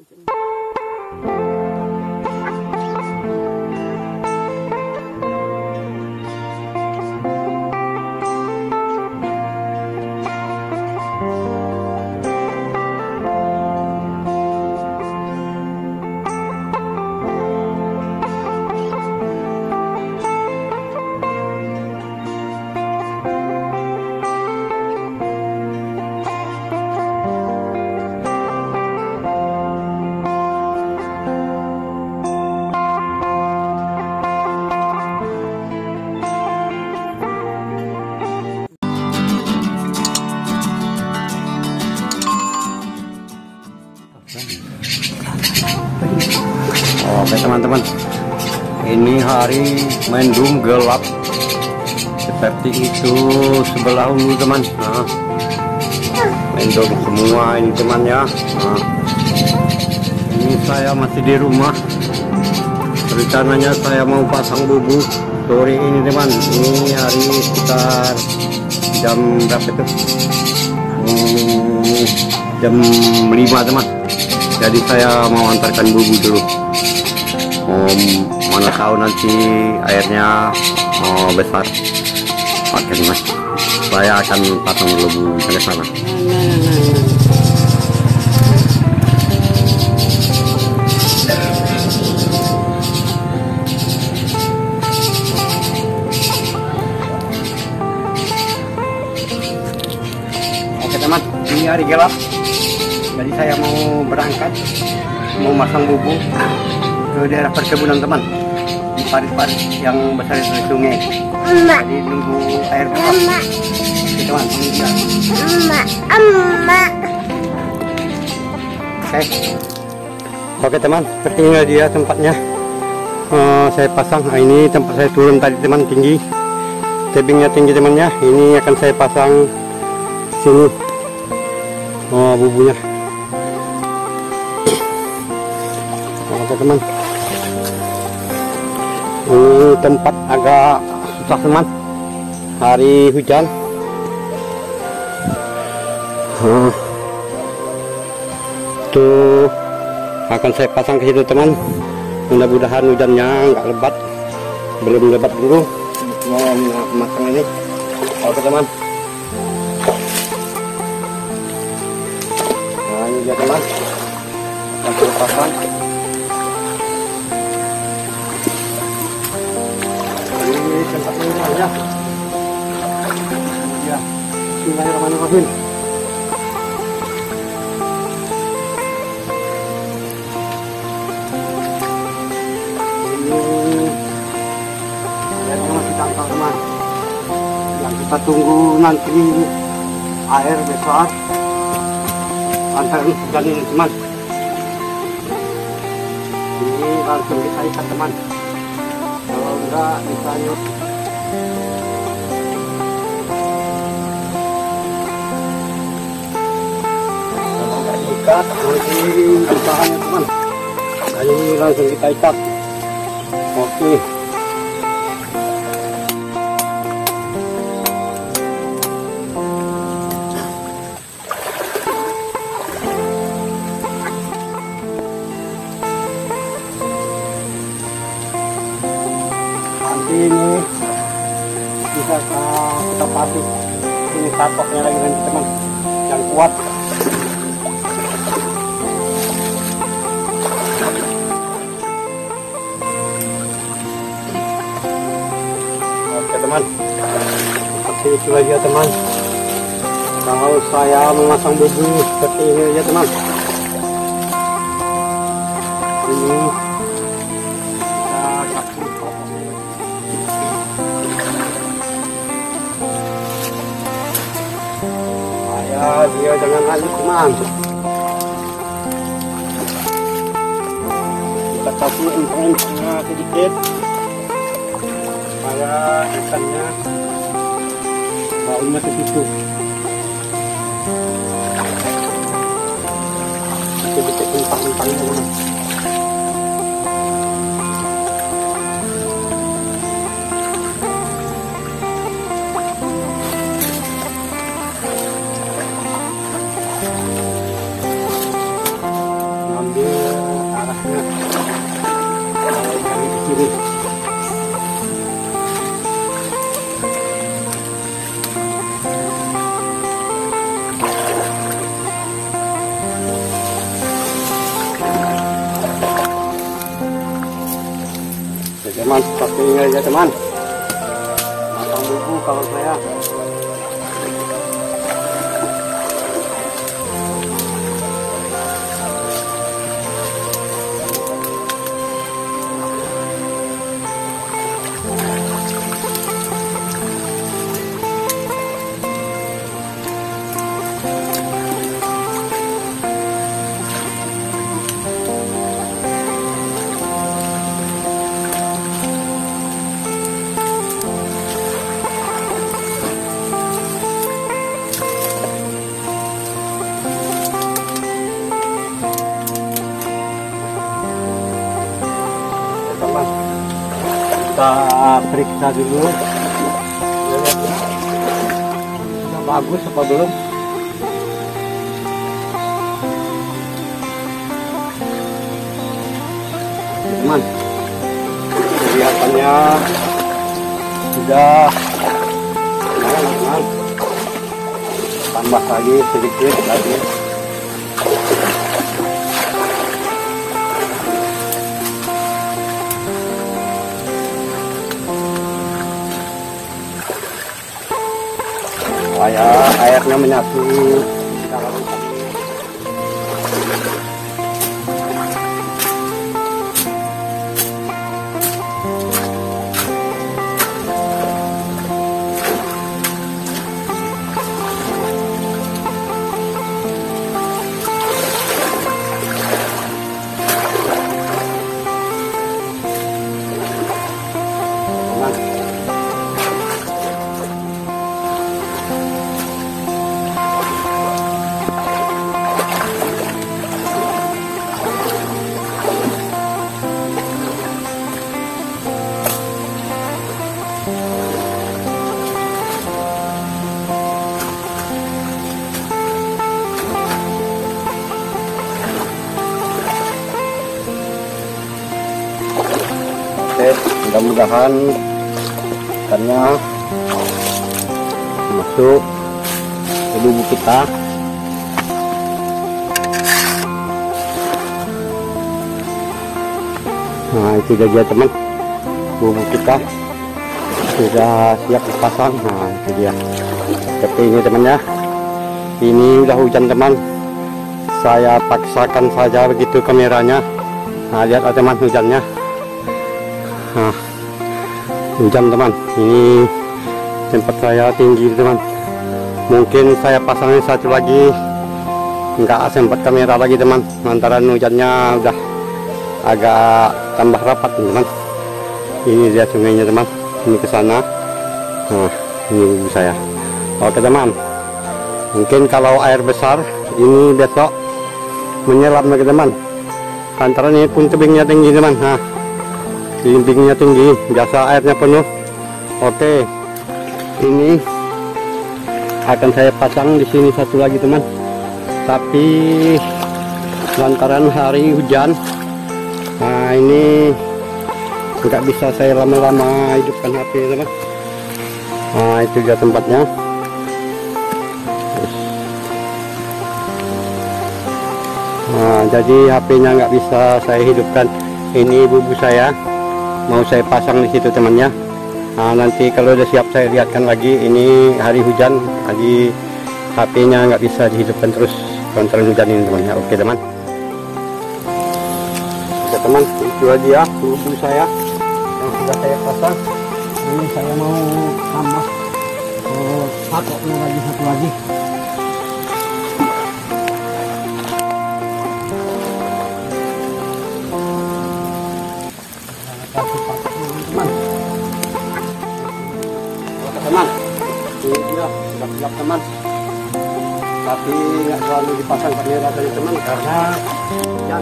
Oke teman-teman, ini hari mendung gelap seperti itu sebelah hulu teman. Mendung semua ini teman ya. Ini saya masih di rumah. Rencananya saya mau pasang bubuk sore ini teman. Ini hari sekitar jam berapa itu? Jam 5 teman. Jadi saya mau antarkan bubuk dulu. Mana tahu nanti airnya besar. Oke mas, saya akan pasang dulu ke sana. Oke teman, ini hari gelap. Jadi saya mau berangkat, mau masang bubuk ke daerah perkebunan teman, di parit-parit yang besar di sungai. Jadi nunggu air besar. Oke teman, Oke teman, seperti ini dia tempatnya. Saya pasang. Ini tempat saya turun tadi teman, tinggi, tebingnya tinggi temannya. Ini akan saya pasang sini. Bubunya. Oke teman, ini tempat agak susah teman, hari hujan. Tuh akan saya pasang ke situ teman. Mudah-mudahan hujannya nggak lebat, belum lebat dulu mau masang ini. Oke teman, nah ini dia teman, akan saya pasang. Ya. Bismillahirrahmanirrahim. Ini masih dangkal teman. Yang kita tunggu nanti air besar antara hujan ini teman. Ini langsung kita ikat teman. Kalau enggak misalnya ikat nanti usahanya teman. Nah, ini langsung kita ikat. Oke. Nanti ini bisa kita pasang ini katoknya lagi nanti teman, yang kuat. Oke teman, seperti itu aja teman. Kalau saya memasang bubu seperti ini aja teman. Ini kita kasih supaya dia jangan hanyut teman. Kita kasih empang-empangnya sedikit supaya ikannya baunya ke situ. Sedikit empang-empangnya teman. Ambil Kami di sini. Teman, seperti ini aja teman. Matang bubu kawan saya. Kita periksa dulu. Sudah bagus apa belum? Teman, kelihatannya sudah teman. Tambah lagi sedikit lagi. Supaya airnya menyatu di dalam ikan. Oke, mudah-mudahan ikannya masuk ke bubu kita. Nah, itu dia teman, bubu kita sudah siap dipasang. Nah, itu dia seperti ini temannya. Ini udah hujan teman, saya paksakan saja begitu kameranya. Nah, lihat teman hujannya. Nah, hujan teman, ini tempat saya tinggi teman. Mungkin saya pasangin satu lagi, nggak sempat kamera lagi teman, lantaran hujannya udah agak tambah rapat teman. Ini dia sungainya teman, ini ke sana. Nah, ini ibu saya. Oke teman, mungkin kalau air besar ini besok menyelam lagi teman, lantaran ini pun tebingnya tinggi teman. Nah, dindingnya tinggi, biasa airnya penuh. Oke, ini akan saya pasang di sini satu lagi teman, tapi lantaran hari hujan, nah ini nggak bisa saya lama-lama hidupkan HP teman. Nah, itu dia tempatnya. Nah, jadi HP-nya nggak bisa saya hidupkan. Ini bubu saya mau saya pasang di situ temannya. Nah, nanti kalau udah siap saya lihatkan lagi. Ini hari hujan, jadi HP-nya nggak bisa dihidupkan terus kontrol hujan ini temannya. Oke teman. Oke teman, itu aja bubu saya yang sudah saya pasang. Ini saya mau tambah patoknya lagi satu lagi. Teman, ini dia sudah siap teman, tapi nggak selalu dipasang kamera tadi teman karena hujan.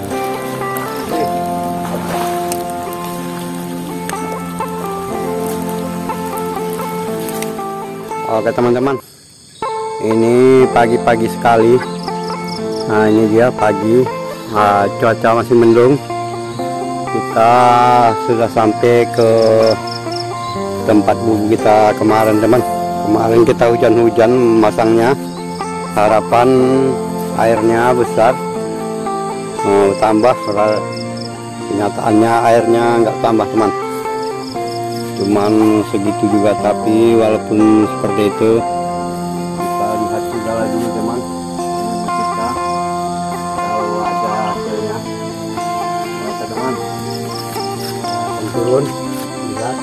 Oke teman-teman, ini pagi-pagi sekali. Nah, ini dia pagi cuaca masih mendung. Kita sudah sampai ke tempat bubu kita kemarin teman. Kemarin kita hujan-hujan masangnya, harapan airnya besar tambah. Kenyataannya airnya nggak tambah teman, cuman segitu juga. Tapi walaupun seperti itu, kita lihat juga lagi teman, kita kalau ada hasilnya. Oke teman, akan turun lihat.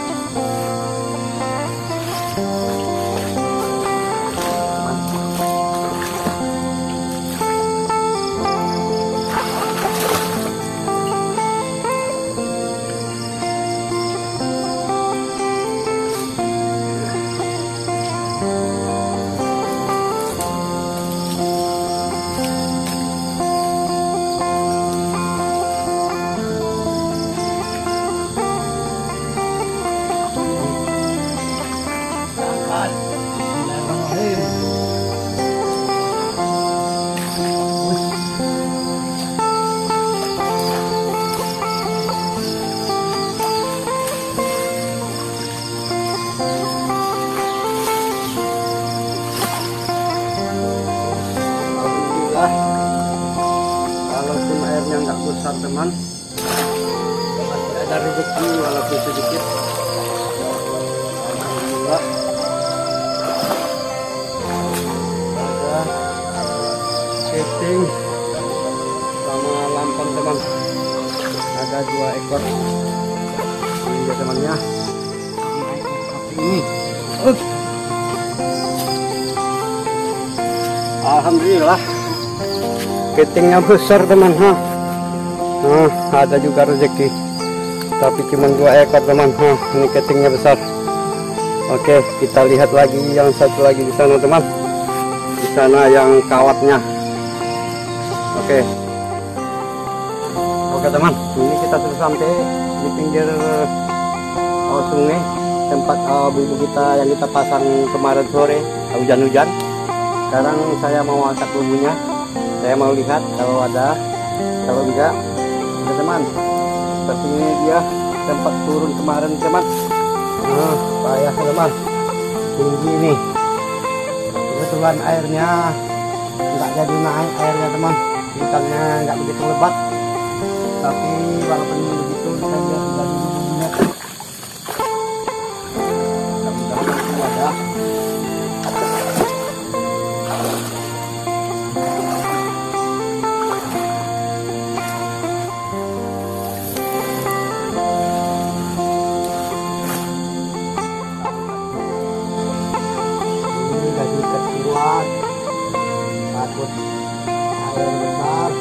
Walaupun airnya nggak besar teman, masih ada rezeki walaupun sedikit. Alhamdulillah ada keting sama lampam teman, ada 2 ekor. Ini dia temannya, ini. Alhamdulillah ketingnya besar teman. Ada juga rezeki, tapi cuma 2 ekor teman. Ini ketingnya besar. Oke, kita lihat lagi yang satu lagi di sana teman, di sana yang kawatnya. Oke teman, ini kita sudah sampai di pinggir sungai, tempat bubu kita yang kita pasang kemarin sore hujan-hujan. Sekarang saya mau angkat bubunya, saya mau lihat kalau ada, kalau enggak ya teman. Seperti ini dia tempat turun kemarin teman. Payah teman, tinggi nih. Kebetulan airnya enggak jadi naik airnya teman, ikannya enggak begitu lebat. Tapi walaupun begitu kita lihat dari bubunya. Mudah-mudahan ada. Takut air besar.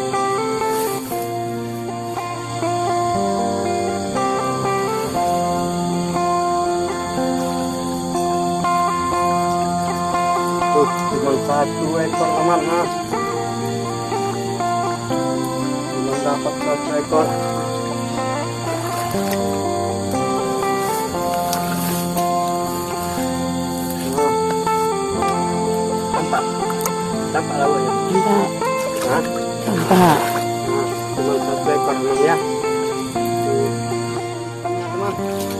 Tuh, cuma 1 ekor teman. Cuma dapat 1 ekor. Tampak lawannya? Tampak. Tampak. Cuma 1 ekor teman ya. Teman.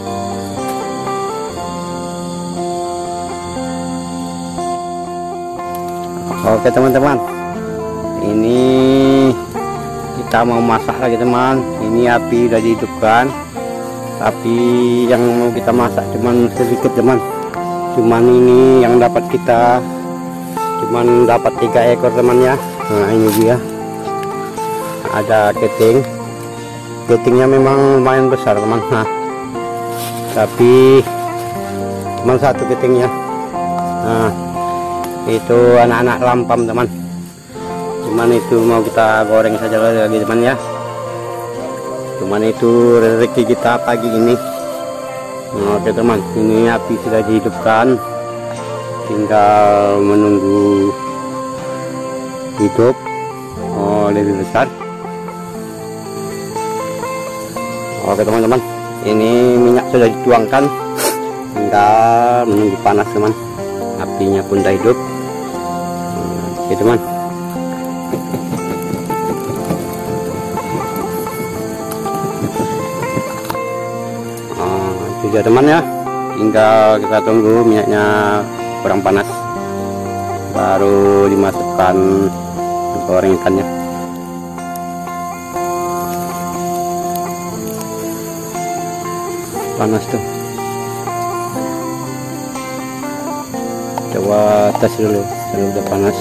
Oke teman-teman, ini kita mau masak lagi teman. Ini api udah dihidupkan, tapi yang mau kita masak cuman sedikit teman. Cuman ini yang dapat kita cuman dapat 3 ekor teman ya. Nah ini dia, ada keting. Ketingnya memang lumayan besar teman. Tapi cuma 1 ketingnya. Itu anak-anak lampam teman. Cuman itu mau kita goreng saja lagi teman ya. Cuman itu rezeki kita pagi ini. Oke teman, ini api sudah dihidupkan, tinggal menunggu hidup lebih besar. Oke teman-teman, ini minyak sudah dituangkan, tinggal menunggu panas teman. Apinya pun sudah hidup. Oke teman, Sudah teman ya, tinggal kita tunggu minyaknya kurang panas baru dimasukkan goreng ikannya. Panas tuh, coba tes dulu kalau udah panas.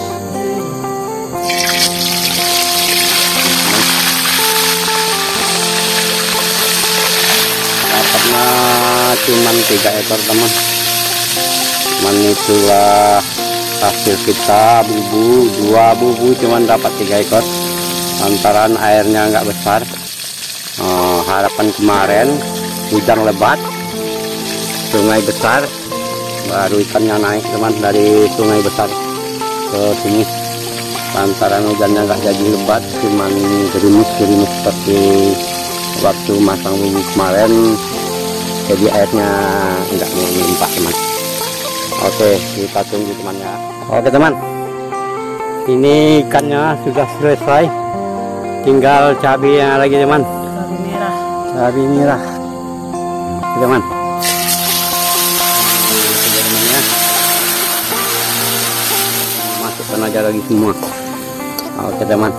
Dapatnya cuman 3 ekor teman, cuman itulah hasil kita. Bubu 2 bubu cuman dapat 3 ekor lantaran airnya nggak besar. Harapan kemarin hujan lebat, sungai besar, baru ikannya naik teman dari sungai besar ke sini. Lantaran hujannya nggak jadi lebat, cuman gerimis-gerimis seperti waktu masang bubu kemarin, jadi airnya nggak melimpah teman. Oke, kita tunggu temannya. Oke teman, ini ikannya sudah selesai, tinggal cabenya lagi teman. Cabai merah teman. Masukkan aja lagi semua. Oke teman,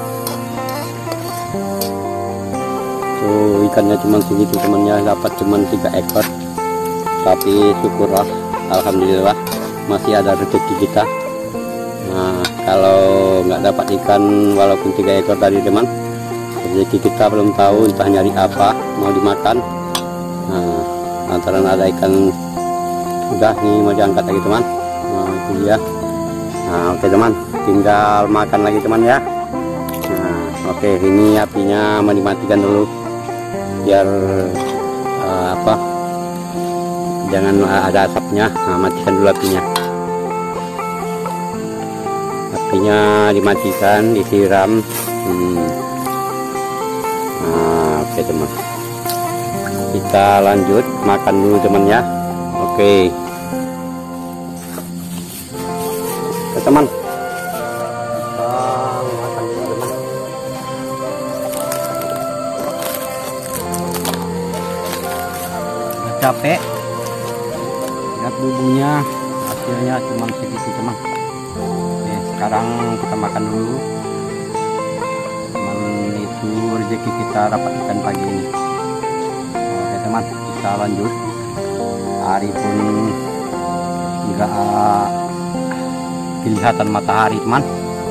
tuh ikannya cuma segitu temannya, dapat cuma 3 ekor, tapi syukurlah, alhamdulillah masih ada rezeki kita. Nah, kalau nggak dapat ikan walaupun 3 ekor tadi teman, rezeki kita belum tahu entah nyari apa mau dimakan. Nah, lantaran ada ikan udah nih mau diangkat lagi teman. Nah, itu dia. Nah, oke teman, tinggal makan lagi teman ya. Nah, oke, ini apinya mau dimatikan dulu biar jangan ada asapnya. Nah, matikan dulu apinya. Apinya dimatikan, disiram. Nah, oke teman, kita lanjut makan dulu teman ya. Oke teman, kita makan dulu teman. Udah capek, lihat bubunya, hasilnya cuma segitu teman. Oke, sekarang kita makan dulu. Itu rezeki kita dapat ikan pagi ini. Oke teman, kita lanjut. Hari pun tidak kelihatan matahari teman,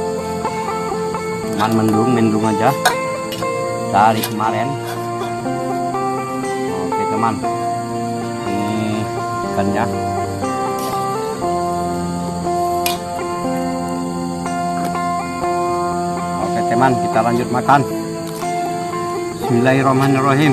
cuman mendung aja dari kemarin. Oke teman, ini ikannya. Oke teman, kita lanjut makan. Bismillahirrahmanirrahim.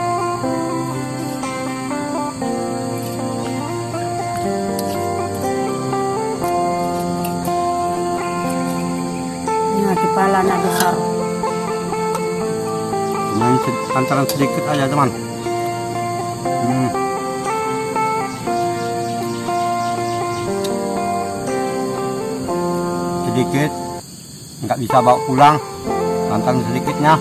Ini kepala anak besar. Main lantaran sedikit aja teman. Sedikit, nggak bisa bawa pulang lantaran sedikitnya.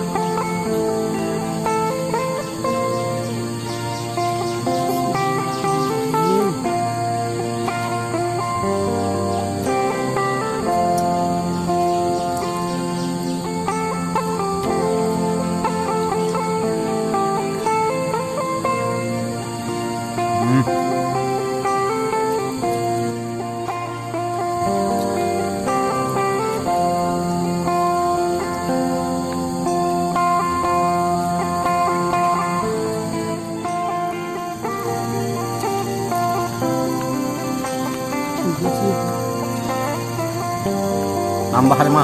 Nambah teman.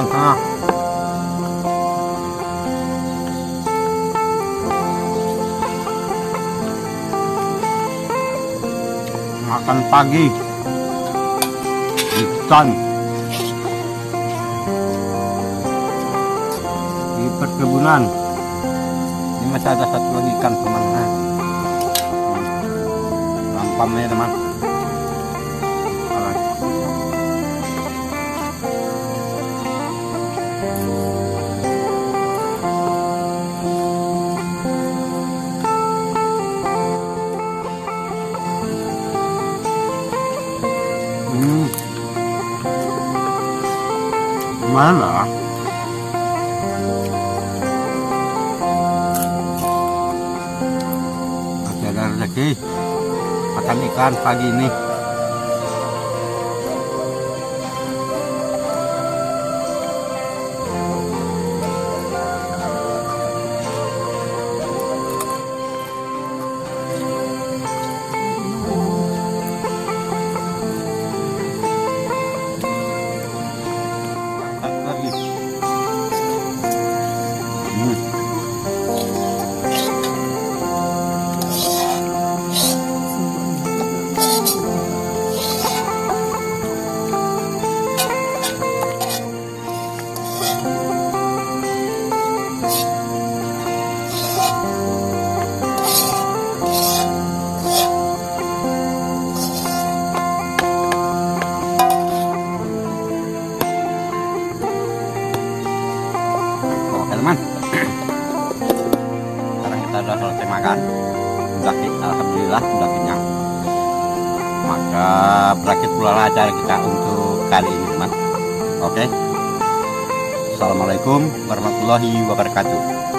Makan pagi ikan di perkebunan. Ini masih ada satu lagi ikan teman. Lampamnya teman. Mana? Masih ada rezeki makan ikan pagi ini. Teman, sekarang kita sudah selesai makan, alhamdulillah sudah kenyang. Maka berakhir pula acara kita untuk kali ini, teman. Oke. Assalamualaikum warahmatullahi wabarakatuh.